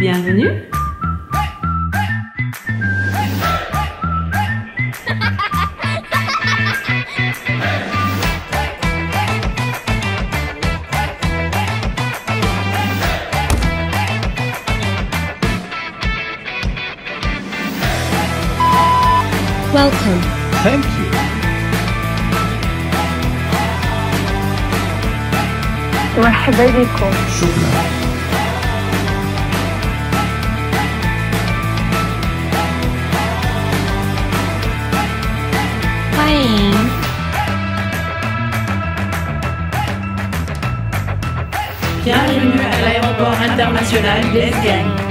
Bienvenue. Welcome. Thank you. مرحبا بكم. شكرا. Bienvenue à l'aéroport international d'Esgane.